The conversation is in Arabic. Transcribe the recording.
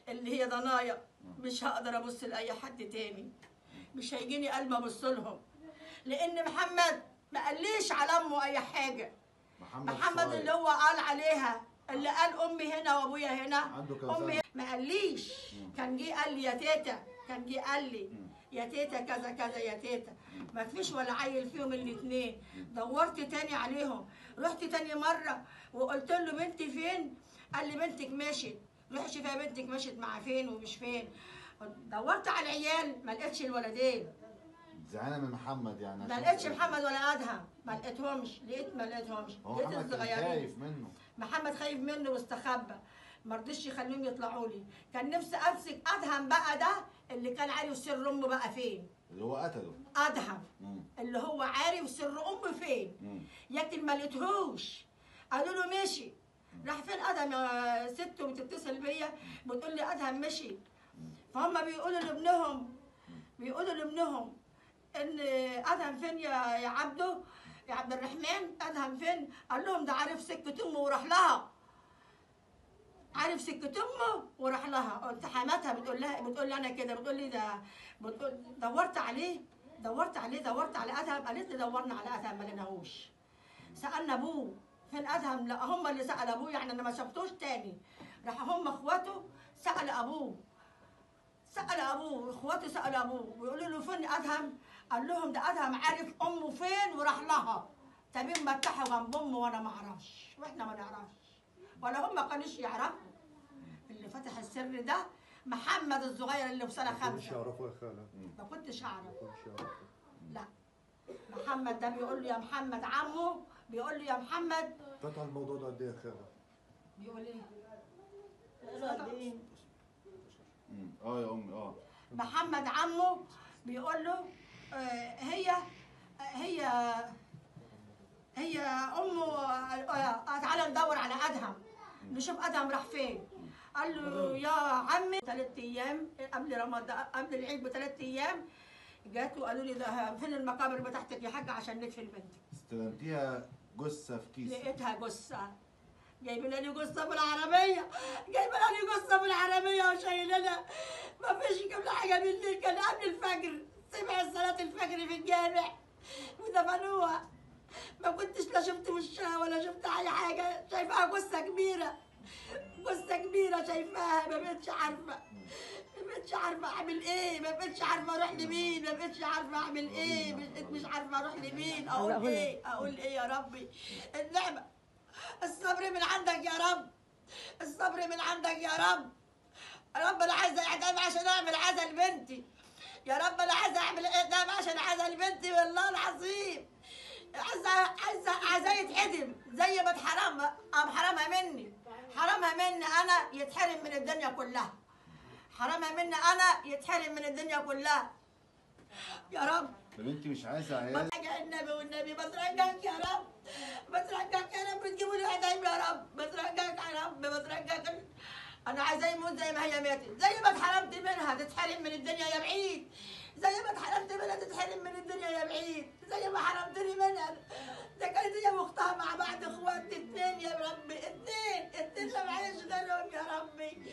اللي هي ضنايا، مش هقدر ابص لاي حد تاني، مش هيجيني قلب ابص لهم، لان محمد ما قاليش على امه اي حاجه. محمد اللي هو قال عليها، اللي قال امي هنا وابويا هنا، امي ما قاليش. كان جه قال لي يا تيتا، كان جه قال لي يا تيتا كذا كذا يا تيتا. ما فيش ولا عيل فيهم الاثنين. دورت تاني عليهم، رحت تاني مره وقلت له بنتي فين؟ قال لي بنتك مشت. روحي شوفي بنتك مشت مع فين ومش فين. دورت على العيال ما لقيتش الولدين. زعلانه من محمد يعني؟ ما لقيتش محمد ولا ادهم، ما لقيتهمش، ما لقيتهمش. لقيت الصغيرين. خايف منه، محمد خايف منه واستخبى، ما رضيش يخليهم يطلعوا لي. كان نفسي امسك ادهم بقى، ده اللي كان عارف سر امه بقى فين، اللي هو قتله ادهم، اللي هو عارف سر امه فين. لكن ما لقيتهوش. قالوا له مشي. راح فين ادهم يا ست؟ وبتتصل بيا بتقول لي ادهم مشي. فهم بيقولوا لابنهم ان ادهم فين يا عبده، يا عبد الرحمن، ادهم فين؟ قال لهم ده عارف سكه امه وراح لها، عارف سكه امه وراح لها. قلت حماتها بتقول لي انا كده، بتقول لي ده، بتقول دورت على ادهم. قالت لي دورنا على ادهم ما لقيناهوش. سالنا ابوه فين ادهم؟ لا هم اللي سالوا ابوه، يعني انا ما شفتوش تاني. راح هم اخواته سالوا ابوه، اخواته سالوا ابوه ويقولوا له فين ادهم؟ قال لهم ده ادهم عارف امه فين وراح لها. تمام مرتاحوا جنب امه وانا ما اعرفش، واحنا ما نعرفش ولا هم كانوش يعرفوا. اللي فتح السر ده محمد الصغير اللي في سنه 5. ما كنتش يعرفوا يا خاله؟ ما كنتش اعرف. لا، محمد ده بيقول له يا محمد، عمه بيقول له يا محمد. فتح الموضوع ده قد ايه يا خاله؟ بيقول ايه؟ قد ايه؟ يا امي محمد عمه بيقول له هي امه تعالى ندور على ادهم نشوف ادهم راح فين. قال له يا عمي 3 ايام قبل رمضان، قبل العيد ب3 ايام جات وقالوا لي ده فين المقابر بتاعتك يا حاجه عشان ندفن بنتك. استلمتيها جثه في كيس؟ لقيتها جثه، جايبين لي جثه بالعربيه، وشايلينها. ما فيش قبل حاجه بالليل، كان قبل الفجر، سمع صلاه الفجر في الجامع ودفنوها. ما كنتش لا شفت وشها ولا شفت اي حاجه، شايفاها جثه كبيره شايفاها. ما بقتش عارفه اعمل ايه، ما بقتش عارفه اروح لمين، ما بقتش عارفه اعمل ايه، مش عارفه اروح لمين، اقول ايه يا ربي. النعمه، الصبر من عندك يا رب، الصبر من عندك يا رب. يا رب انا عايزه اعدام عشان اعمل عزل بنتي، يا رب انا عايزه اعمل اعدام عشان عزل بنتي، والله العظيم عايزه يتعدم زي ما حرمها مني انا، يتحرم من الدنيا كلها، حرمها مني انا، يتحرم من الدنيا كلها يا رب. طب انت مش عايزه عيال؟ النبي والنبي بترجاك يا رب، بتجيبوا لي عدايم يا رب، بترجاك يا رب، بترجاك. انا عايزه يموت زي ما هي ماتت، زي ما اتحرمت منها تتحرم من الدنيا يا بعيد، زي ما اتحرمت منها تتحرم من الدنيا يا بعيد، زي ما حرمتني منها. ده كانت هي واختها مع بعض اخوات 2 يا ربي، 2 ما معيش غيرهم يا ربي.